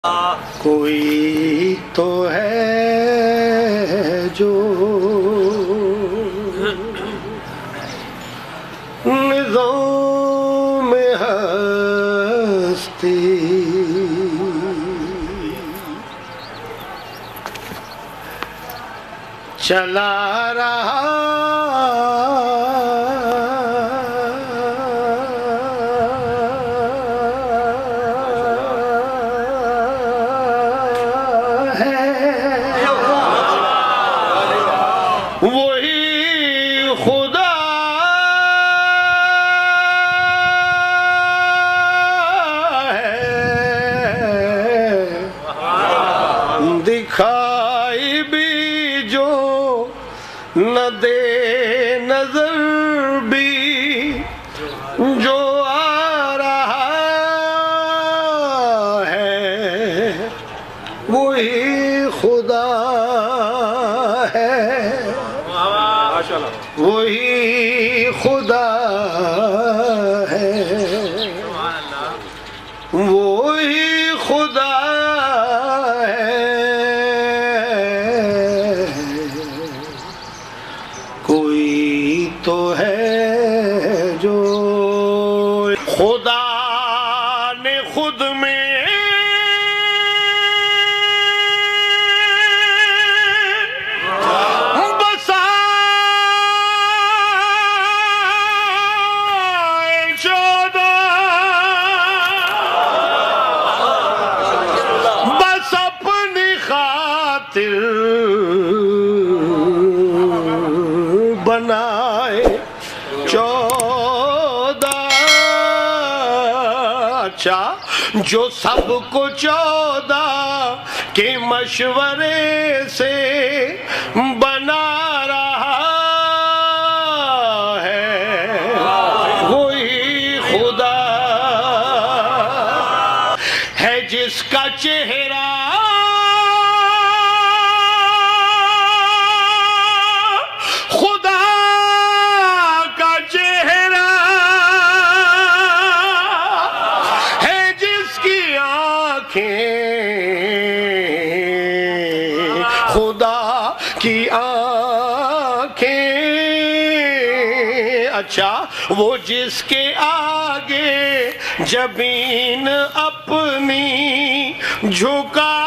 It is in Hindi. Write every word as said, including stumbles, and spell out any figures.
कोई तो है जो निज़ाम में हस्ती चला रहा वही खुदा है, दिखाई भी जो न दे नजर भी जो आ रहा है, वही खुदा है, वही खुदा है, वही खुदा है। कोई तो है जो खुदा ने खुद में बनाए चौदह, अच्छा जो सबको चौदह के मशवरे से बना रहा है, वही खुदा है जिसका चेहरा खुदा की आंखें, अच्छा वो जिसके आगे जबीन अपनी झुका